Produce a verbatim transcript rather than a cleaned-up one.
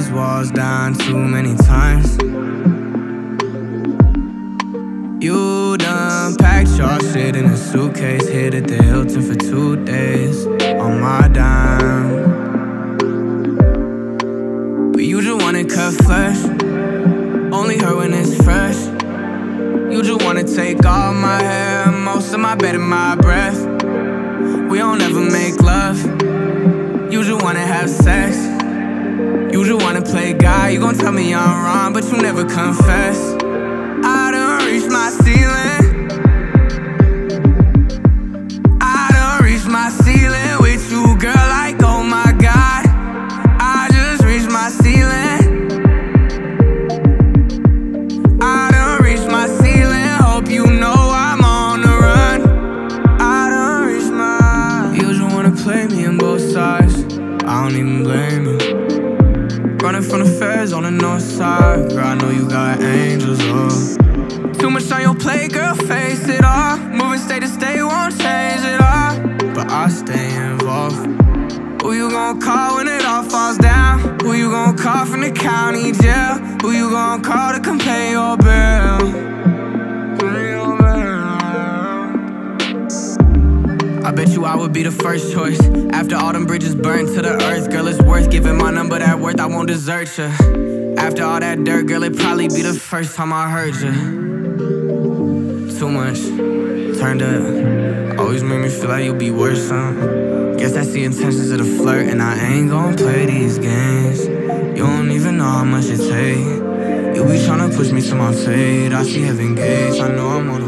these walls down too many times. You done packed your shit in a suitcase, hid at the Hilton for two days on my dime. But you just wanna cut flesh, only hurt when it's fresh. You just wanna take all my hair, most of my bed and my breath. We don't ever make love, you just wanna have sex. You just wanna play guy, you gon' tell me I'm wrong, but you never confess. I done reached my ceiling, I done reached my ceiling with you, girl, like oh my God. I just reached my ceiling, I done reached my ceiling, hope you know I'm on the run. I done reached my... You just wanna play me on both sides, I don't even blame you. Running from the feds on the north side, girl, I know you got angels, oh. Too much on your plate, girl, face it all. Moving state to state won't change it all, but I stay involved. Who you gon' call when it all falls down? Who you gon' call from the county jail? Who you gon' call to come pay your bill? Pay your bill. I bet you I would be the first choice after all them bridges burned to the earth. Girl, it's worth giving my number that worth, I won't desert you. After all that dirt, girl, it'd probably be the first time I heard you. Too much, turned up, always make me feel like you'll be worse, huh? Guess that's the intentions of the flirt, and I ain't gon' play these games. You don't even know how much it take. You be tryna push me to my fate, I see heaven gates, I know I'm on the